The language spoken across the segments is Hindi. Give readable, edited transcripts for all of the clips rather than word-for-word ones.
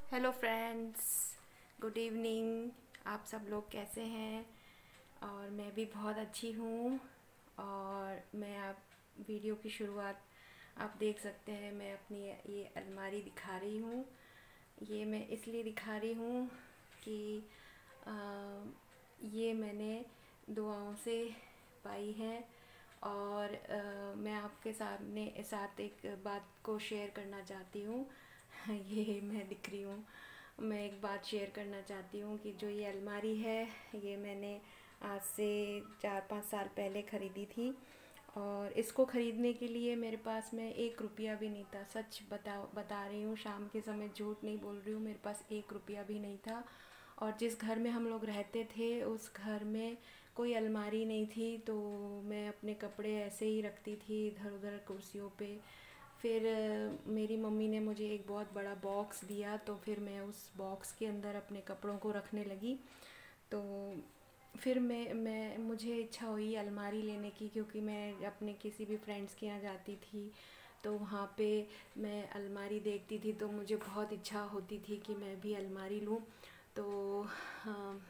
Hello friends, good evening. आप सब लोग कैसे हैं? और मैं भी बहुत अच्छी हूँ। और मैं आप वीडियो की शुरुआत आप देख सकते हैं, मैं अपनी ये अलमारी दिखा रही हूँ। ये मैं इसलिए दिखा रही हूँ कि अ, ये मैंने दुआओं से पाई है। और मैं आपके साथ एक बात को शेयर करना चाहती हूँ। ये मैं दिख रही हूँ। मैं एक बात शेयर करना चाहती हूँ कि जो ये अलमारी है, ये मैंने आज से 4-5 साल पहले ख़रीदी थी। और इसको ख़रीदने के लिए मेरे पास में 1 रुपया भी नहीं था। सच बता रही हूँ, शाम के समय झूठ नहीं बोल रही हूँ। मेरे पास 1 रुपया भी नहीं था। और जिस घर में हम लोग रहते थे उस घर में कोई अलमारी नहीं थी, तो मैं अपने कपड़े ऐसे ही रखती थी इधर उधर कुर्सियों पे। फिर मेरी मम्मी ने मुझे एक बहुत बड़ा बॉक्स दिया, तो फिर मैं उस बॉक्स के अंदर अपने कपड़ों को रखने लगी। तो फिर मैं मुझे इच्छा हुई अलमारी लेने की, क्योंकि मैं अपने किसी भी फ्रेंड्स के यहाँ जाती थी तो वहाँ पे मैं अलमारी देखती थी, तो मुझे बहुत इच्छा होती थी कि मैं भी अलमारी लूँ। तो हाँ,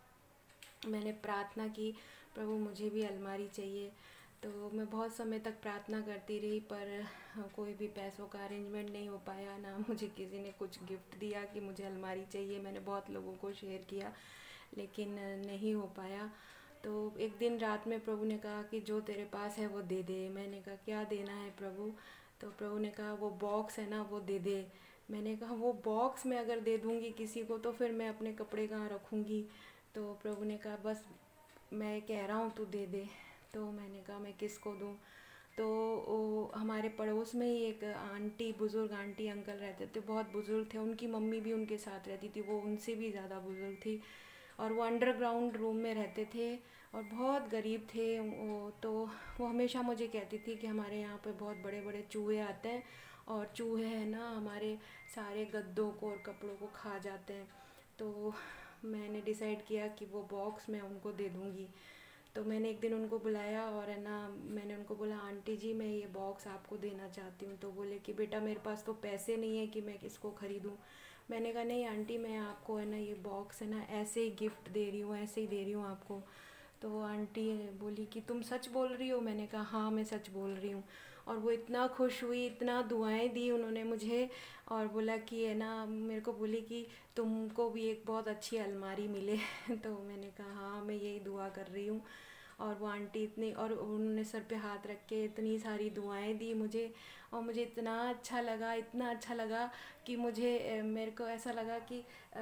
मैंने प्रार्थना की, प्रभु मुझे भी अलमारी चाहिए। तो मैं बहुत समय तक प्रार्थना करती रही, पर कोई भी पैसों का अरेंजमेंट नहीं हो पाया। ना मुझे किसी ने कुछ गिफ्ट दिया कि मुझे अलमारी चाहिए। मैंने बहुत लोगों को शेयर किया, लेकिन नहीं हो पाया। तो एक दिन रात में प्रभु ने कहा कि जो तेरे पास है वो दे दे। मैंने कहा क्या देना है प्रभु? तो प्रभु ने कहा वो बॉक्स है ना, वो दे दे। मैंने कहा वो बॉक्स मैं अगर दे दूँगी किसी को तो फिर मैं अपने कपड़े कहाँ रखूँगी? तो प्रभु ने कहा बस मैं कह रहा हूँ तू दे दे। तो मैंने कहा मैं किसको दूँ? तो हमारे पड़ोस में ही एक आंटी, बुज़ुर्ग आंटी अंकल रहते थे, बहुत बुज़ुर्ग थे। उनकी मम्मी भी उनके साथ रहती थी, वो उनसे भी ज़्यादा बुज़ुर्ग थी। और वो अंडरग्राउंड रूम में रहते थे और बहुत गरीब थे वो। तो वो हमेशा मुझे कहती थी कि हमारे यहाँ पे बहुत बड़े बड़े चूहे आते हैं, और चूहे हैं ना हमारे सारे गद्दों को और कपड़ों को खा जाते हैं। तो मैंने डिसाइड किया कि वो बॉक्स मैं उनको दे दूँगी। तो मैंने एक दिन उनको बुलाया और है ना, मैंने उनको बोला आंटी जी मैं ये बॉक्स आपको देना चाहती हूँ। तो बोले कि बेटा मेरे पास तो पैसे नहीं है कि मैं इसको ख़रीदूँ। मैंने कहा नहीं आंटी, मैं आपको है ना ये बॉक्स है ना ऐसे ही गिफ्ट दे रही हूँ, ऐसे ही दे रही हूँ आपको। तो आंटी बोली कि तुम सच बोल रही हो? मैंने कहा हाँ मैं सच बोल रही हूँ। और वो इतना खुश हुई, इतना दुआएं दी उन्होंने मुझे। और बोला कि है ना, मेरे को बोली कि तुमको भी एक बहुत अच्छी अलमारी मिले। तो मैंने कहा हाँ मैं यही दुआ कर रही हूँ। और वो आंटी इतनी, और उन्होंने सर पे हाथ रख के इतनी सारी दुआएं दी मुझे। और मुझे इतना अच्छा लगा, इतना अच्छा लगा कि मुझे मेरे को ऐसा लगा कि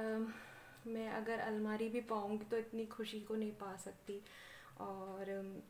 मैं अगर अलमारी भी पाऊँगी तो इतनी खुशी को नहीं पा सकती। और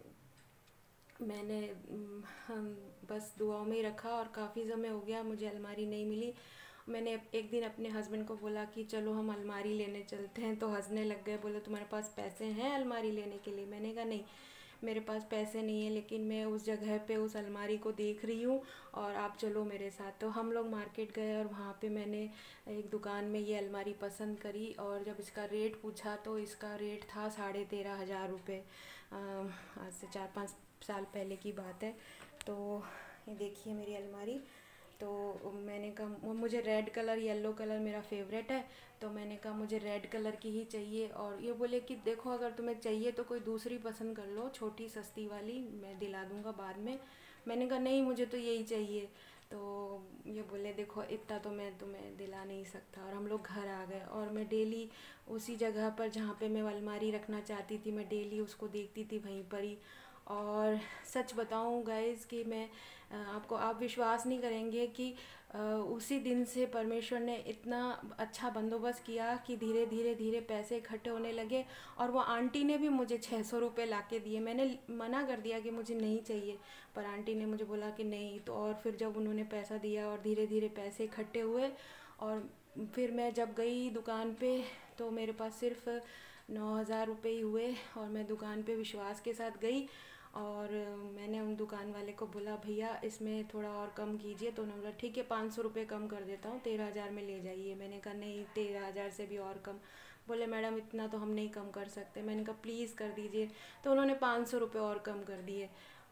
मैंने हम बस दुआओं में ही रखा, और काफ़ी समय हो गया मुझे अलमारी नहीं मिली। मैंने एक दिन अपने हस्बैंड को बोला कि चलो हम अलमारी लेने चलते हैं, तो हंसने लग गए। बोले तुम्हारे पास पैसे हैं अलमारी लेने के लिए? मैंने कहा नहीं मेरे पास पैसे नहीं है, लेकिन मैं उस जगह पे उस अलमारी को देख रही हूँ और आप चलो मेरे साथ। तो हम लोग मार्केट गए और वहाँ पे मैंने एक दुकान में ये अलमारी पसंद करी, और जब इसका रेट पूछा तो इसका रेट था 13,500 रुपये। आज से 4-5 साल पहले की बात है। तो ये देखिए मेरी अलमारी। तो मैंने कहा मुझे रेड कलर, येलो कलर मेरा फेवरेट है। तो मैंने कहा मुझे रेड कलर की ही चाहिए। और ये बोले कि देखो अगर तुम्हें चाहिए तो कोई दूसरी पसंद कर लो, छोटी सस्ती वाली, मैं दिला दूँगा बाद में। मैंने कहा नहीं मुझे तो यही चाहिए। तो ये बोले देखो इतना तो मैं तुम्हें दिला नहीं सकता। और हम लोग घर आ गए, और मैं डेली उसी जगह पर जहाँ पे मैं अलमारी रखना चाहती थी, मैं डेली उसको देखती थी वहीं पर ही। और सच बताऊं गाइज़ कि मैं आपको, आप विश्वास नहीं करेंगे कि उसी दिन से परमेश्वर ने इतना अच्छा बंदोबस्त किया कि धीरे धीरे धीरे पैसे इकट्ठे होने लगे। और वो आंटी ने भी मुझे 600 रुपये ला के दिए। मैंने मना कर दिया कि मुझे नहीं चाहिए, पर आंटी ने मुझे बोला कि नहीं। तो और फिर जब उन्होंने पैसा दिया और धीरे धीरे पैसे इकट्ठे हुए, और फिर मैं जब गई दुकान पे तो मेरे पास सिर्फ 9,000 रुपये ही हुए। और मैं दुकान पे विश्वास के साथ गई, और मैंने उन दुकान वाले को बोला भैया इसमें थोड़ा और कम कीजिए। तो उन्होंने बोला ठीक है 500 रुपये कम कर देता हूँ, 13,000 में ले जाइए। मैंने कहा नहीं 13,000 से भी और कम। बोले मैडम इतना तो हम नहीं कम कर सकते। मैंने कहा प्लीज़ कर दीजिए। तो उन्होंने 500 रुपये और कम कर दिए।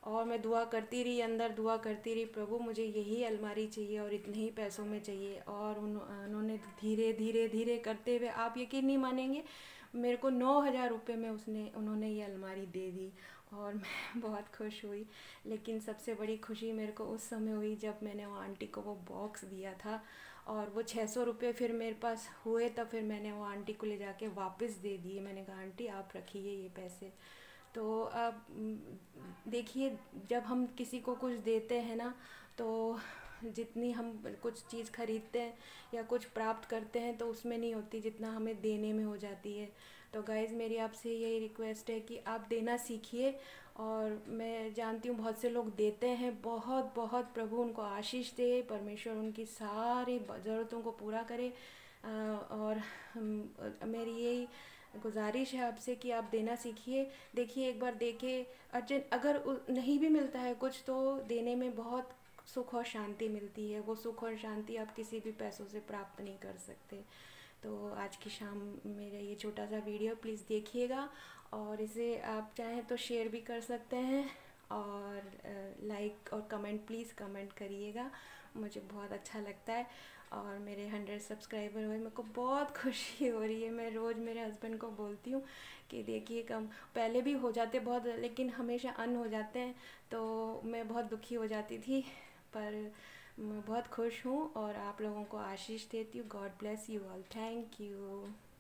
और मैं दुआ करती रही, अंदर दुआ करती रही, प्रभु मुझे यही अलमारी चाहिए और इतने ही पैसों में चाहिए। और उन्होंने धीरे धीरे धीरे करते हुए, आप यकीन नहीं मानेंगे, मेरे को 9,000 रुपये में उन्होंने ये अलमारी दे दी और मैं बहुत खुश हुई। लेकिन सबसे बड़ी खुशी मेरे को उस समय हुई जब मैंने वो आंटी को वो बॉक्स दिया था और वो 600 रुपये फिर मेरे पास हुए, तब फिर मैंने वो आंटी को ले जाके वापस दे दिए। मैंने कहा आंटी आप रखिए ये पैसे। तो अब देखिए, जब हम किसी को कुछ देते हैं ना, तो जितनी हम कुछ चीज़ खरीदते हैं या कुछ प्राप्त करते हैं तो उसमें नहीं होती जितना हमें देने में हो जाती है। तो गाइज़, मेरी आपसे यही रिक्वेस्ट है कि आप देना सीखिए। और मैं जानती हूँ बहुत से लोग देते हैं, बहुत बहुत, प्रभु उनको आशीष दे, परमेश्वर उनकी सारी ज़रूरतों को पूरा करे। और मेरी यही गुजारिश है आपसे कि आप देना सीखिए। देखिए, एक बार देके अर्जेंट अगर नहीं भी मिलता है कुछ, तो देने में बहुत सुख और शांति मिलती है। वो सुख और शांति आप किसी भी पैसों से प्राप्त नहीं कर सकते। तो आज की शाम मेरा ये छोटा सा वीडियो प्लीज़ देखिएगा, और इसे आप चाहें तो शेयर भी कर सकते हैं, और लाइक और कमेंट प्लीज़ कमेंट करिएगा, मुझे बहुत अच्छा लगता है। और मेरे 100 सब्सक्राइबर हुए, मेरे को बहुत खुशी हो रही है। मैं रोज़ मेरे हस्बैंड को बोलती हूँ कि देखिए, कम पहले भी हो जाते बहुत, लेकिन हमेशा अन हो जाते हैं, तो मैं बहुत दुखी हो जाती थी। पर मैं बहुत खुश हूँ और आप लोगों को आशीष देती हूँ। God bless you all, thank you.